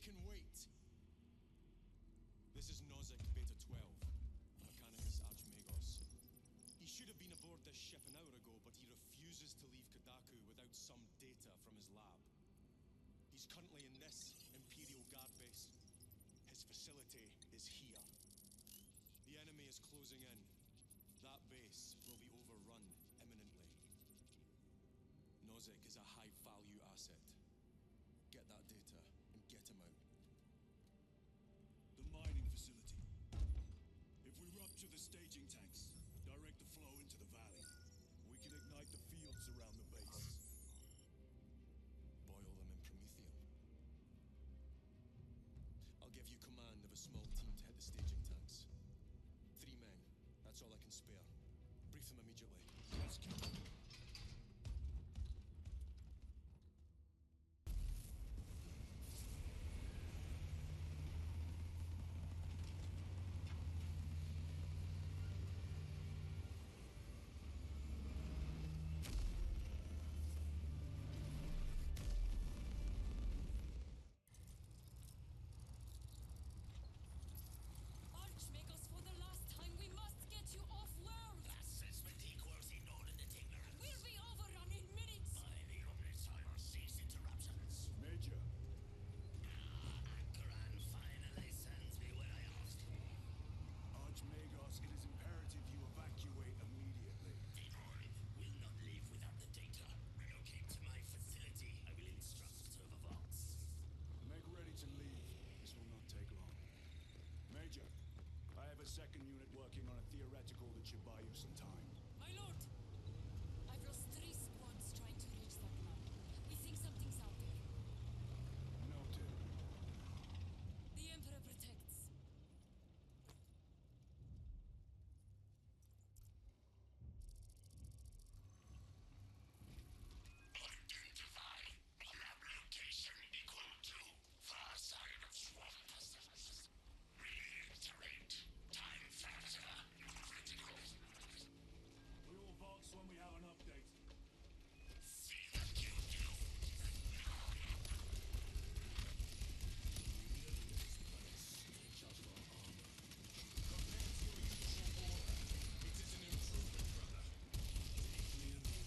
can wait. This is Nozick Beta 12, Mechanicus Archmagos. He should have been aboard this ship an hour ago, but he refuses to leave Kadaku without some data from his lab. He's currently in this Imperial Guard base. His facility is here. The enemy is closing in. That base will be overrun imminently. Nozick is a high-value asset. Get that data and get him out. The mining facility. If we rupture the staging tanks, direct the flow into the valley, we can ignite the fields around the base. Boil them in promethium. I'll give you command of a small team to hit the staging tanks. 3 men. That's all I can spare. Brief them immediately. Let's go. Archmagos, for the last time, we must get you off-world! We'll be overrun in minutes! Major, Archmagos, it is imperative you evacuate immediately. Will not leave without the data. Relocate to my facility. I will instruct server vaults. Make ready to leave. This will not take long. Major, I have a second unit working on a theoretical that should buy you some time. My lord! I've lost 3 squads trying to reach that lab. We think something's out there. Noted. The Emperor protects. Identify. Lab location equal to far side of swamp. Reiterate. Time factor critical. We will vaults when we have an update. See that you do. Compared to your usual order, it is an improvement, brother. Take me a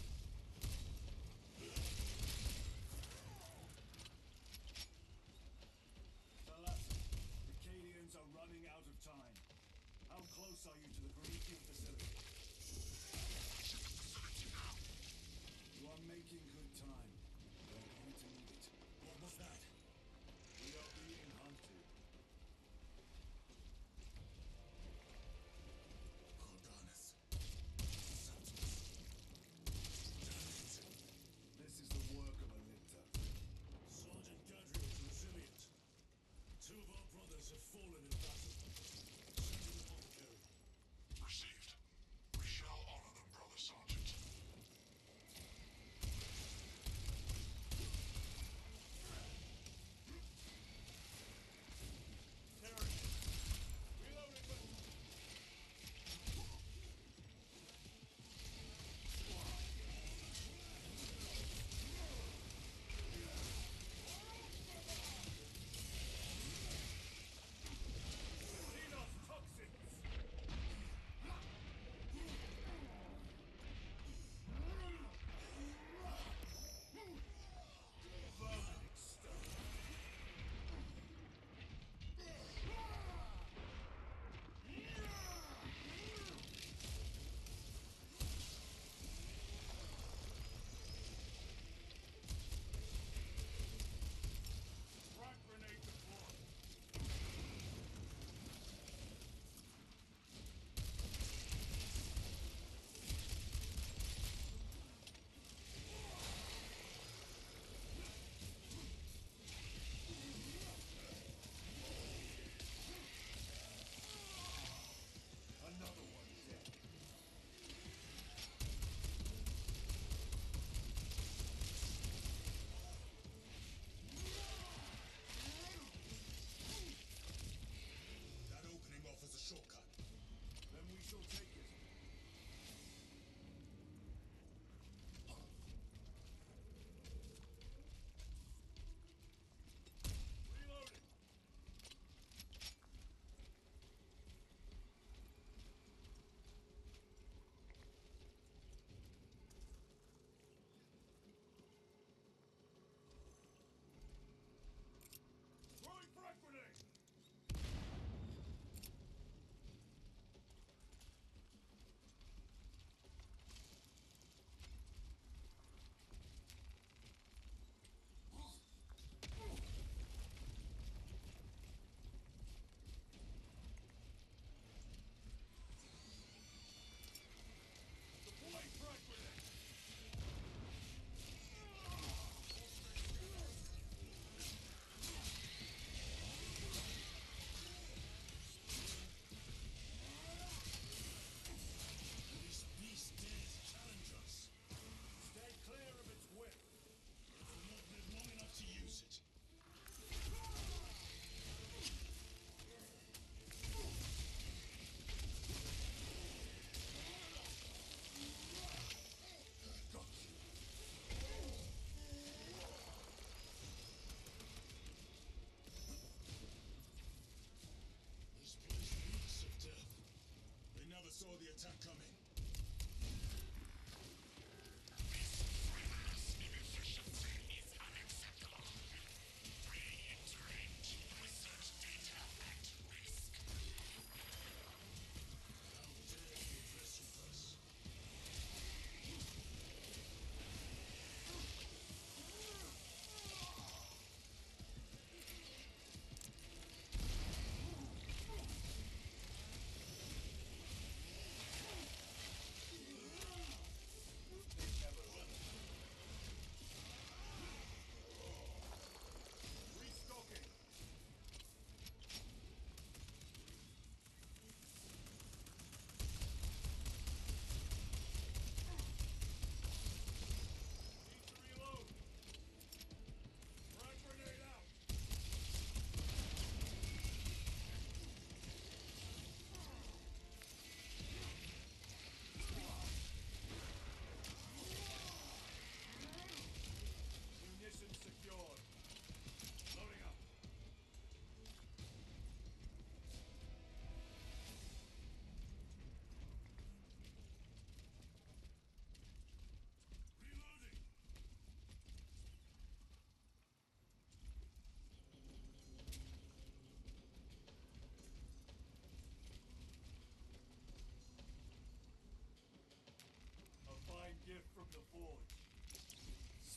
Thalassi, the Cadians are running out of time. How close are you to the Promethean facility? You are making good time. We're going to need it. What was that? We are being hunted. Cordalis. This is the work of a Linter. Sergeant Gadriel is resilient. 2 of our brothers have fallen in battle. Send an apothecary. Received. We shall honor them, Brother Sergeant.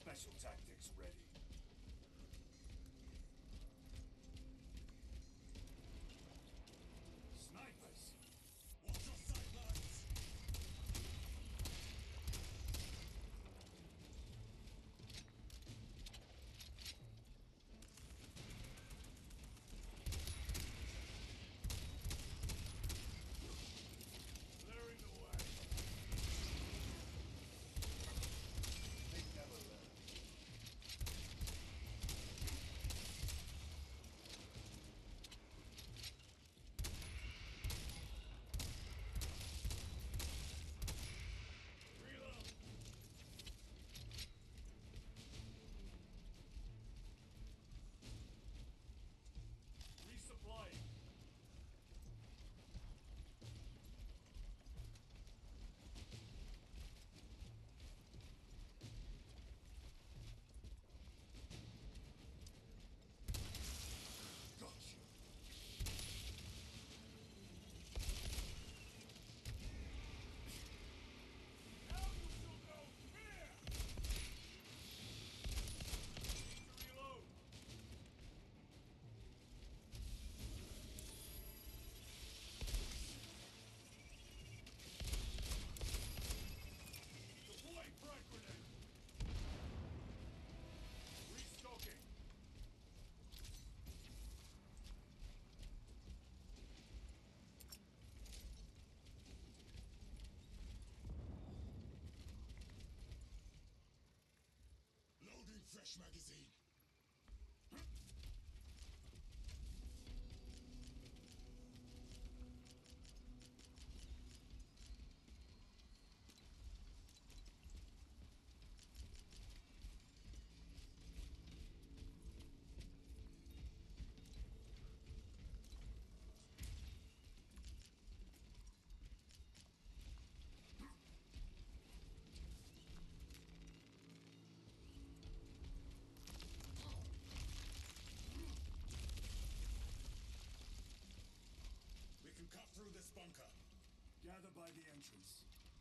special tactics ready. Snipers! Watch your sidelines! Clearing the way. They never learn. Reload. Resupplying. Gotcha. Now you shall know fear! Need to reload. Deploying frag grenade. Restocking. Loading fresh magazine. We can cut through this bunker. Gather by the entrance.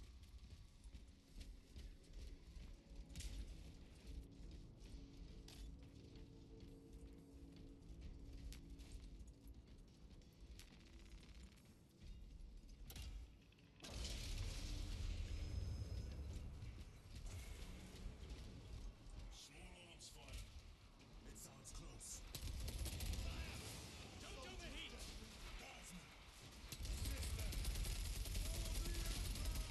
Small arms fire. It sounds close. Don't do the heat! Guardsmen! Assist them! Follow the Emperor!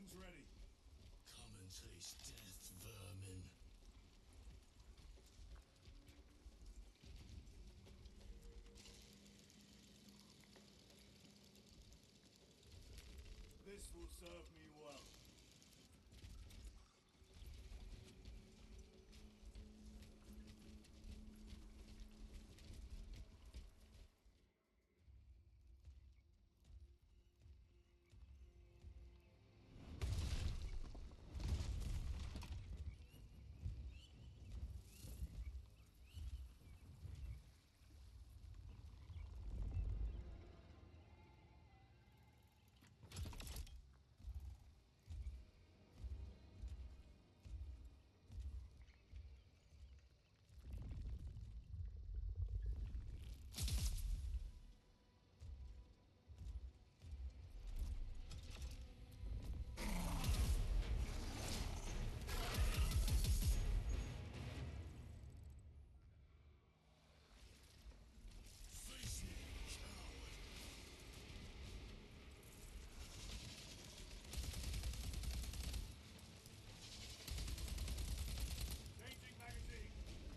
Weapons ready. Come and taste death, vermin. This will serve me well. Face me, coward. Changing magazine.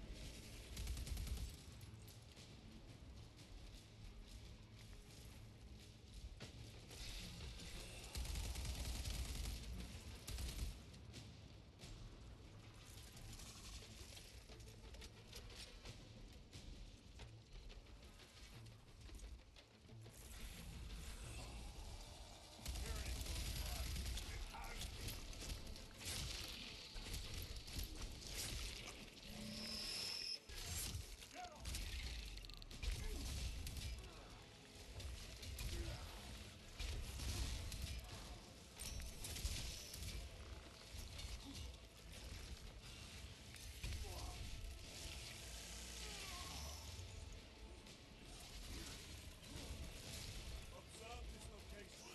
Observe this location.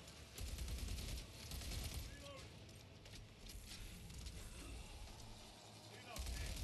Reload. Enough here.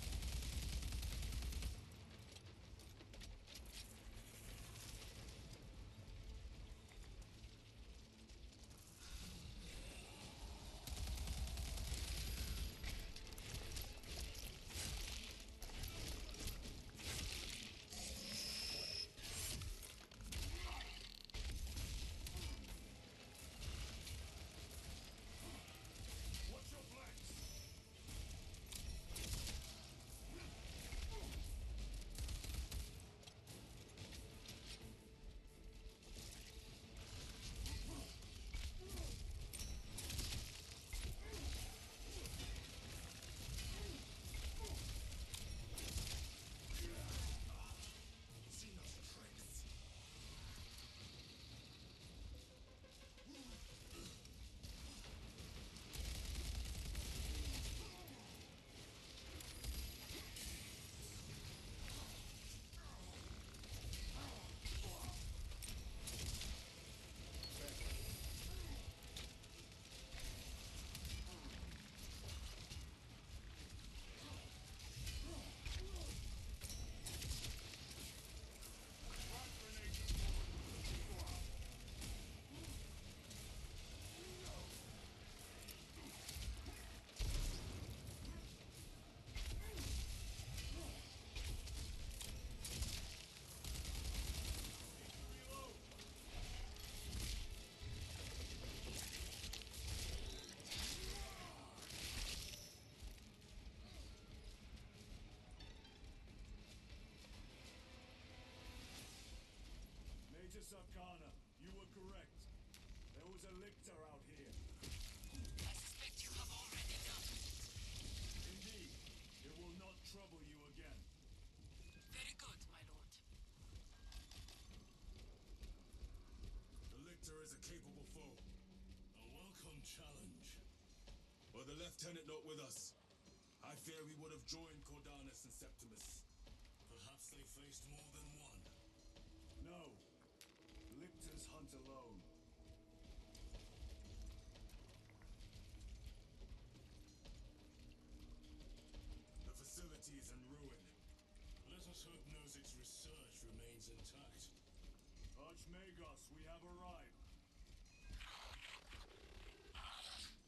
Watch your flanks. Xenos tricks. Frag grenade deployed. Reload. Major Sarkana, you were correct. There was a lictor out here. I suspect you have already done it. Indeed, it will not trouble you again. Very good, my lord. The Lictor is a capable foe. A welcome challenge. But the Lieutenant not with us. I fear we would have joined Cordanus and Septimus. Perhaps they faced more than one. No. Lictors hunt alone. The facility is in ruin. Let us hope Nozik's research remains intact. Archmagos, we have arrived.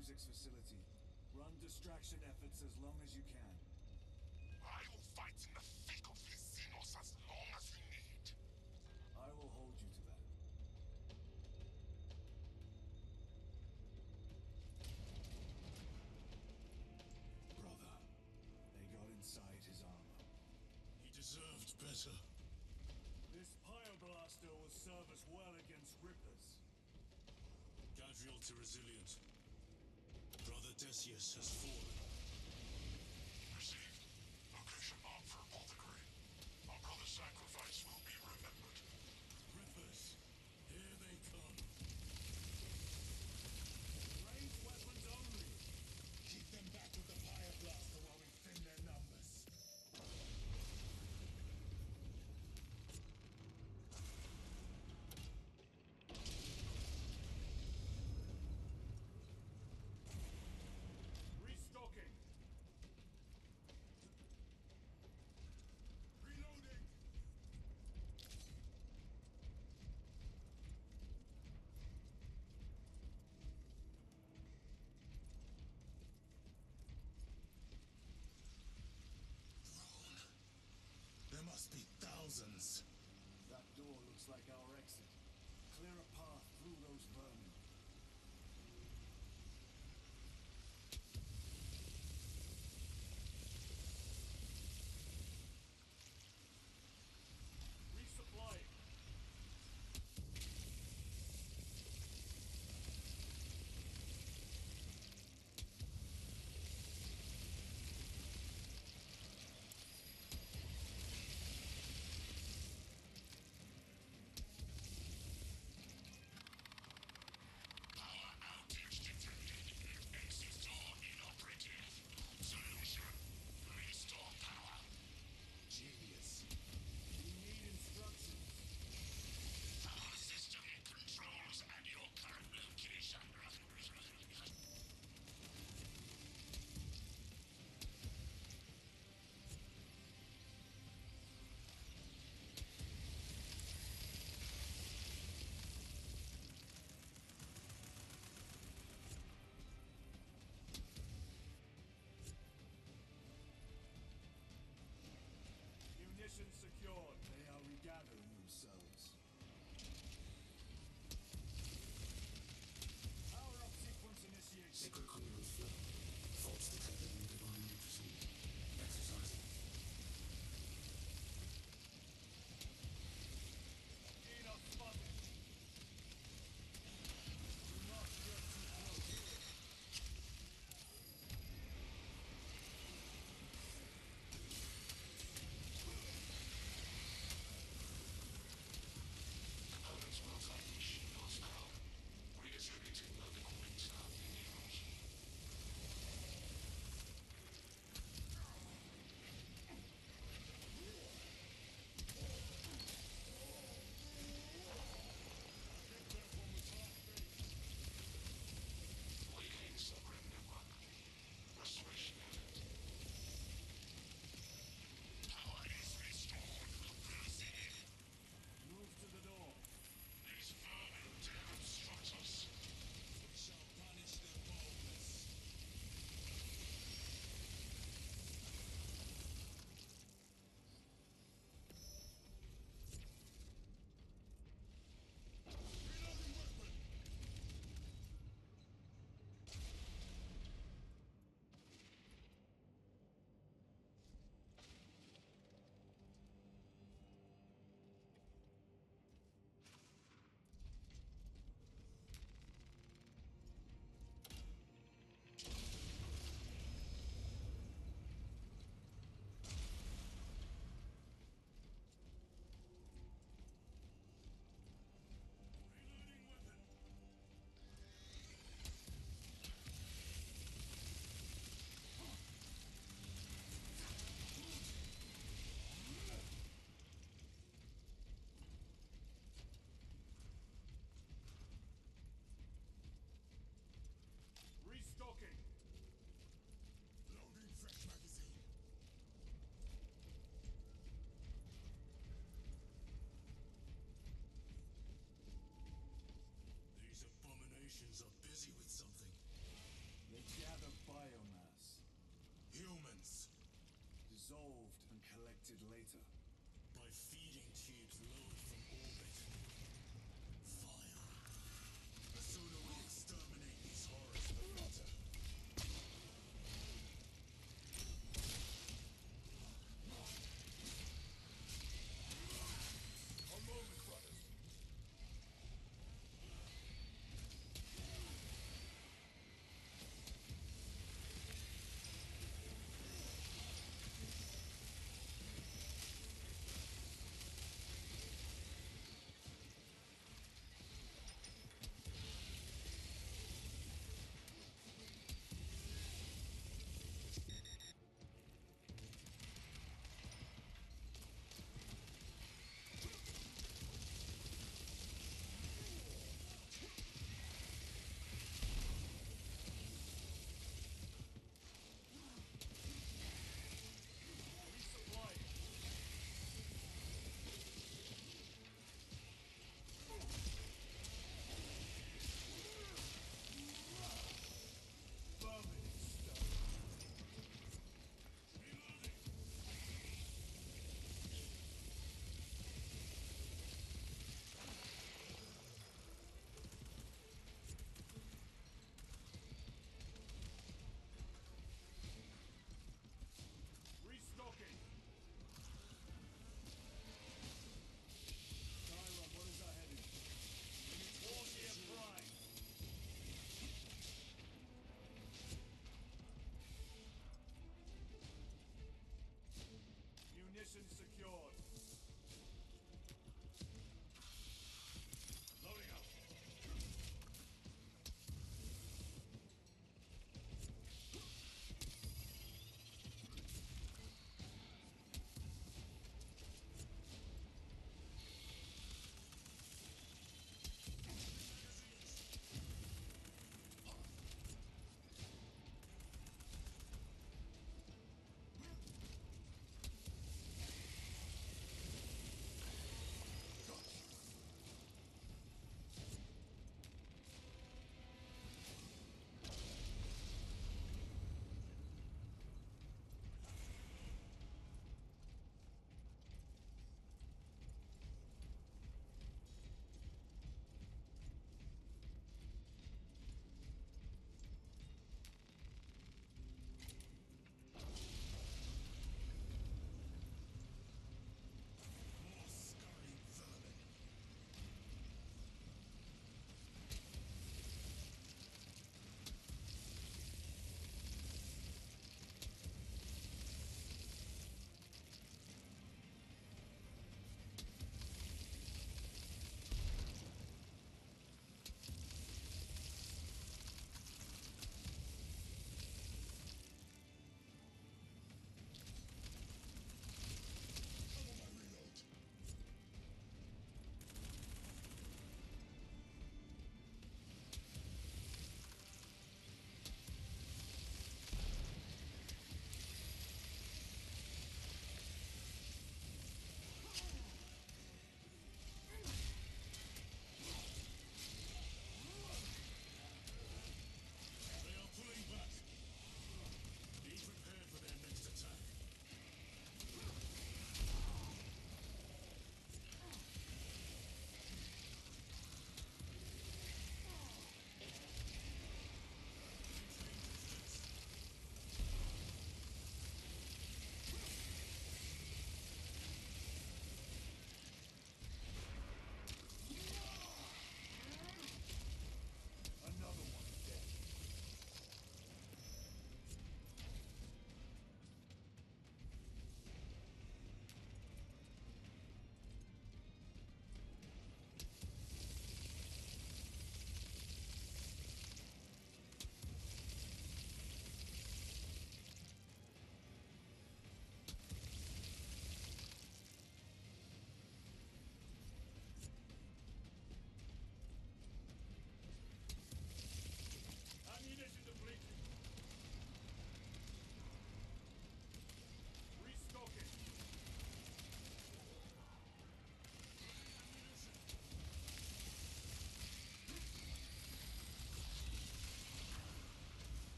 Nozik's facility. Run distraction efforts as long as you can. I will fight in the thick of these Xenos as long as you need. I will hold you to that. Brother, they got inside his armor. He deserved better. This Pyoblaster will serve us well against Rippers. Gadriel to Resilient. Brother Decius has fallen. Received. Location marked for apothecary. Our brother's sacrifice will be remembered. Rippers, here they come. Ranged weapons only. Keep them back with the Pyoblaster while we thin their numbers. Restocking. Reloading! Throne. There must be thousands. That door looks like our exit. Clear a path through those vermin. Resupplying.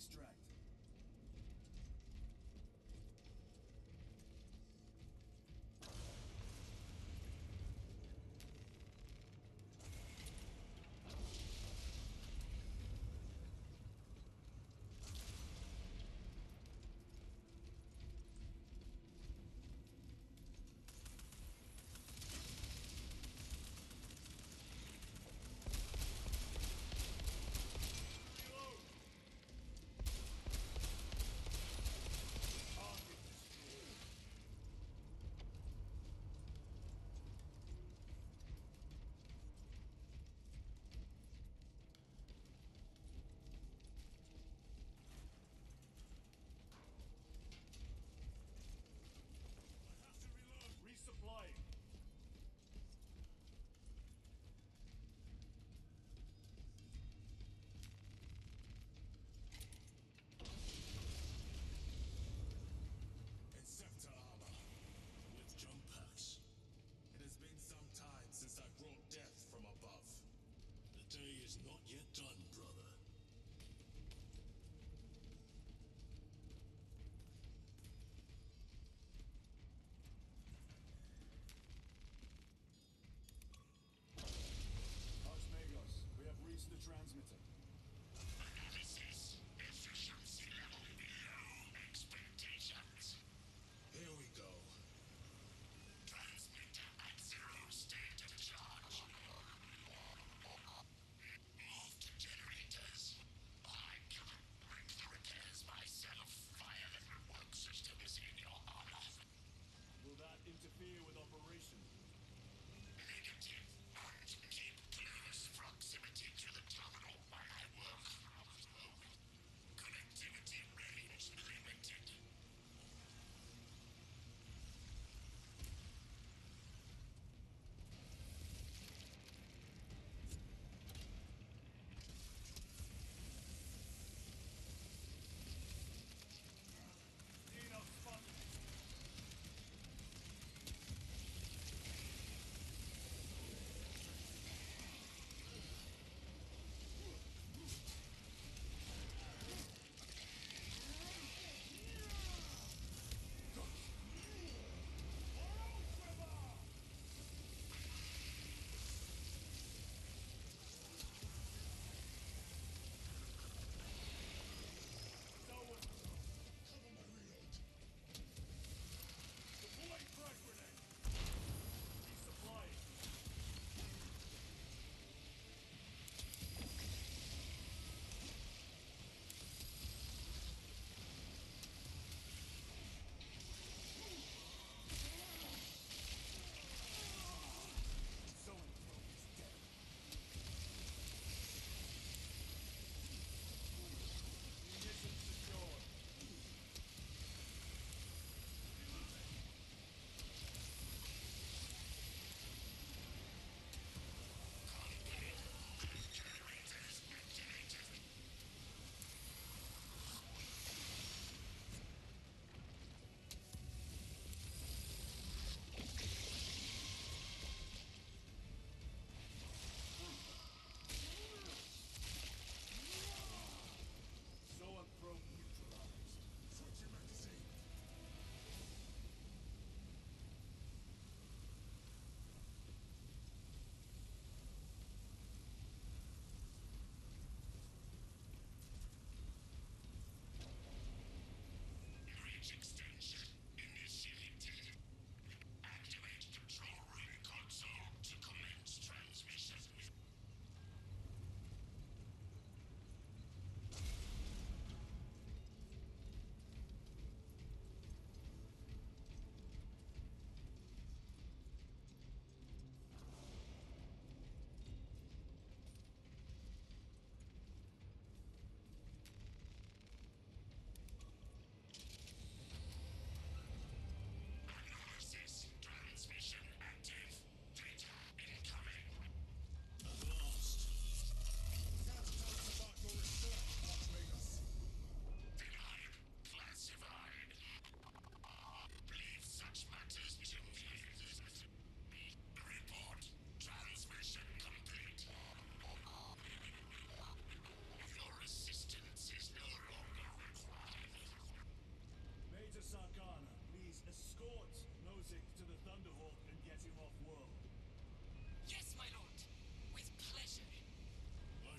extract.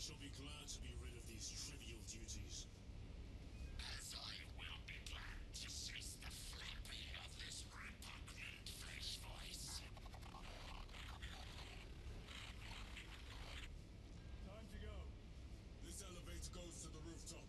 shall be glad to be rid of these trivial duties. As I will be glad to cease the flapping of this repugnant flesh voice. Time to go. This elevator goes to the rooftop.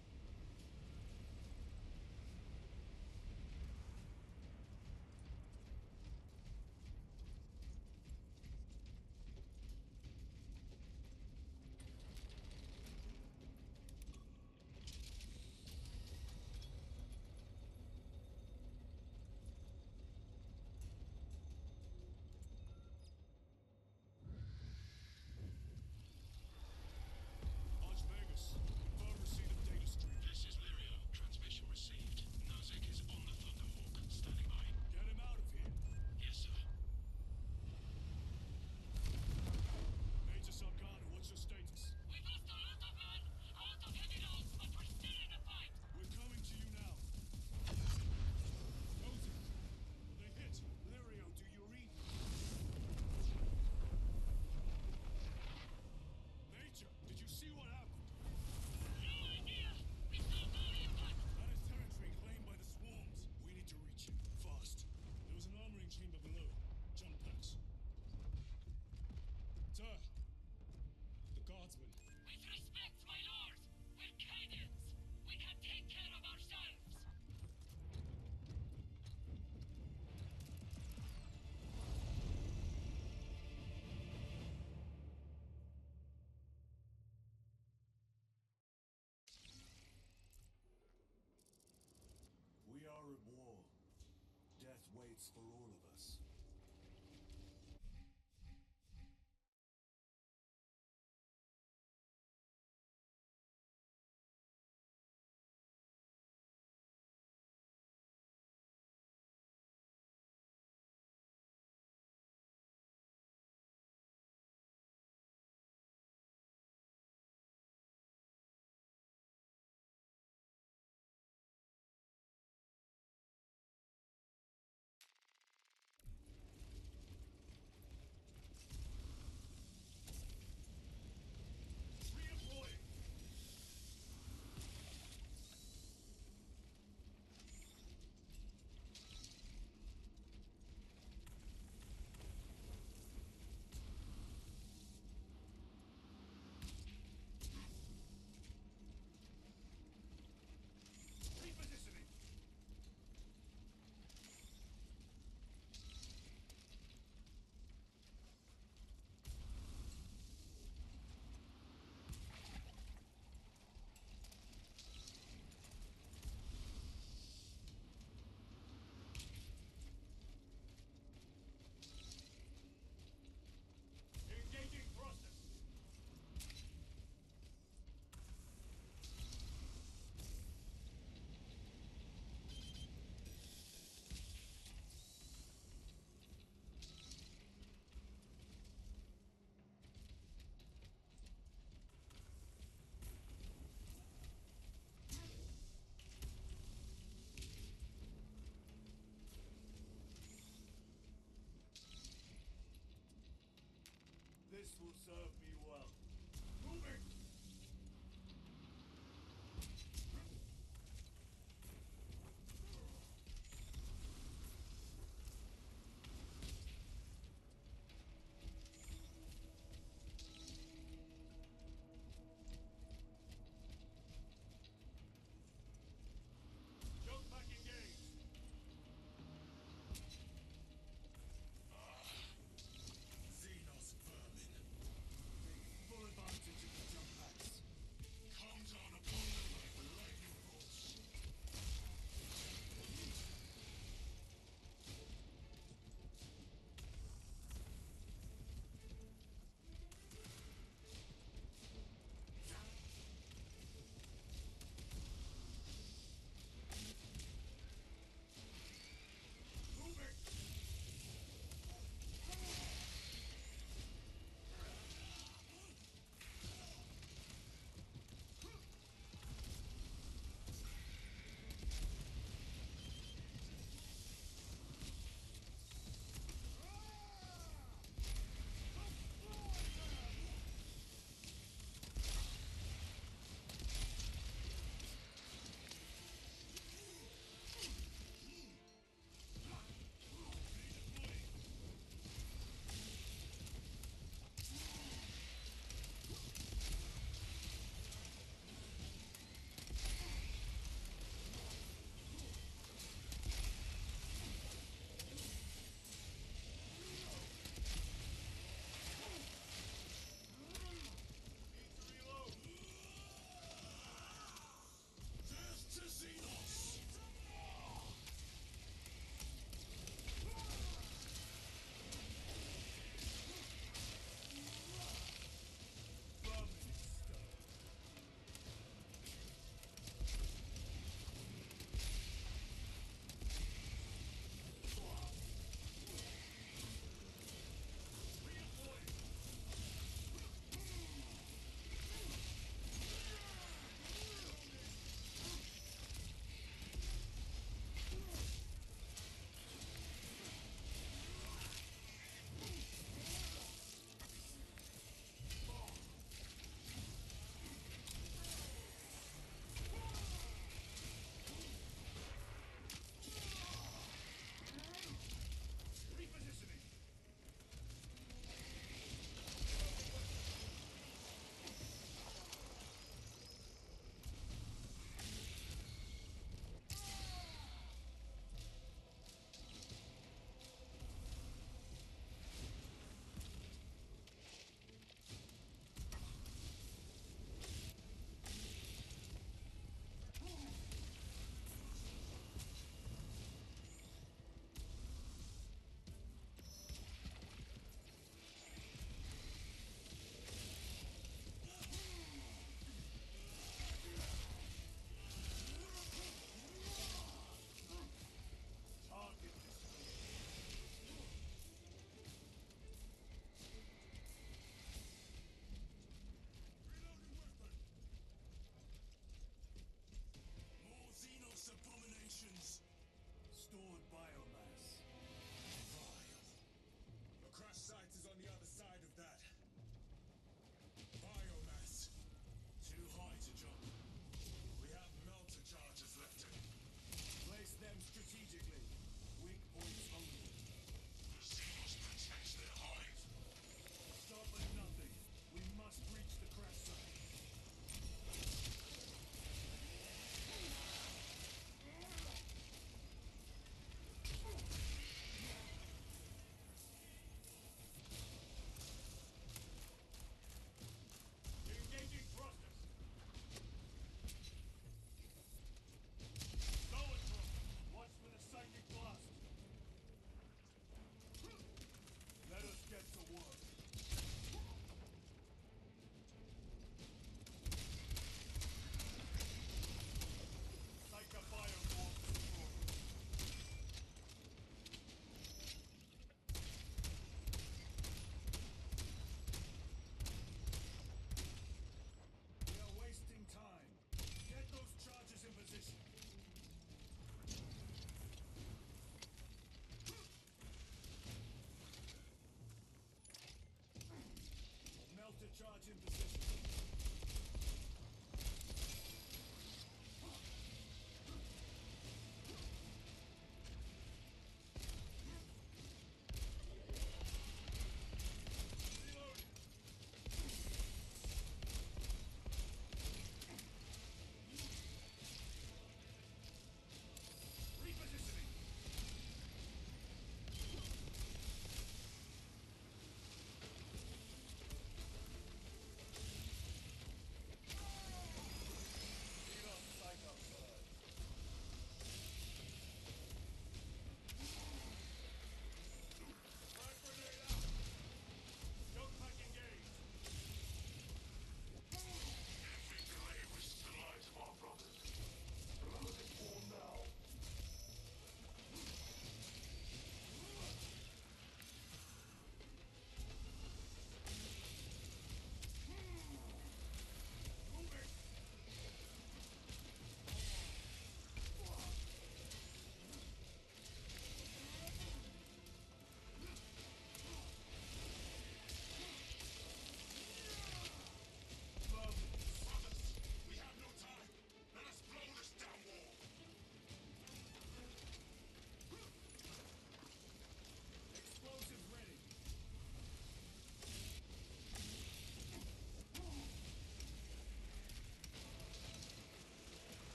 Archmagus, confirm receipt of data stream. This is Lyrio. Transmission received. Nozick is on the Thunderhawk. Standing by. Get him out of here. Yes, sir. Major Sarkano, what's your status? We've lost a lot of men, a lot of heavy loads, but we're still in the fight. We're coming to you now. Nozick, they hit. Lyrio, do you read? Major, did you see what happened? No idea. We saw no impact. That is territory claimed by the swarms. We need to reach it. Fast. There was an armoring chamber below. Jump packs. Sir. The guardsmen. With respect, my lord, we're Cadians. We can take care of ourselves. We are at war. Death waits for all of us. Redeploying. Repositioning. Engaging process. This will serve me